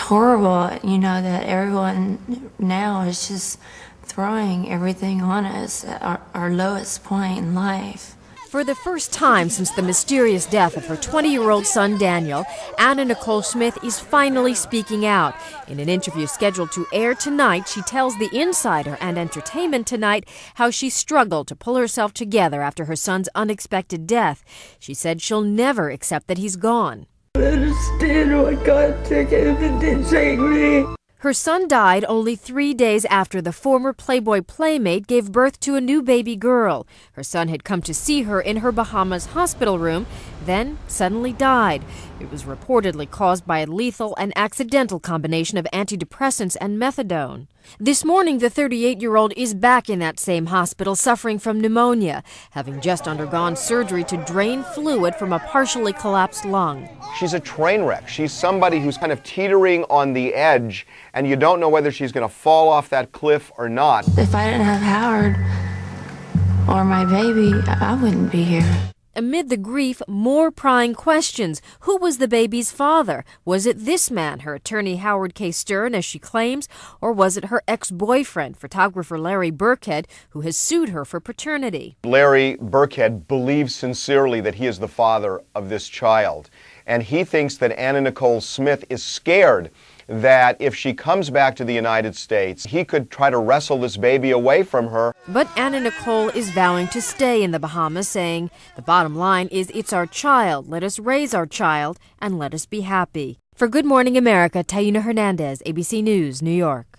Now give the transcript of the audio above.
horrible, that everyone now is just throwing everything on us at our lowest point in life. For the first time since the mysterious death of her 20-year-old son, Daniel, Anna Nicole Smith is finally speaking out. In an interview scheduled to air tonight, she tells The Insider and Entertainment Tonight how she struggled to pull herself together after her son's unexpected death. She said she'll never accept that he's gone. I understand why God took him and didn't take me. Her son died only 3 days after the former Playboy playmate gave birth to a new baby girl. Her son had come to see her in her Bahamas hospital room, then suddenly died. It was reportedly caused by a lethal and accidental combination of antidepressants and methadone. This morning, the 38-year-old is back in that same hospital suffering from pneumonia, having just undergone surgery to drain fluid from a partially collapsed lung. She's a train wreck. She's somebody who's kind of teetering on the edge, and you don't know whether she's going to fall off that cliff or not. If I didn't have Howard or my baby, I wouldn't be here. Amid the grief, more prying questions. Who was the baby's father? Was it this man, her attorney Howard K. Stern, as she claims, or was it her ex-boyfriend, photographer Larry Burkhead, who has sued her for paternity? Larry Burkhead believes sincerely that he is the father of this child, and he thinks that Anna Nicole Smith is scared that if she comes back to the United States, he could try to wrestle this baby away from her. But Anna Nicole is vowing to stay in the Bahamas, saying, "The bottom line is it's our child. Let us raise our child and let us be happy." For Good Morning America, Tayuna Hernandez, ABC News, New York.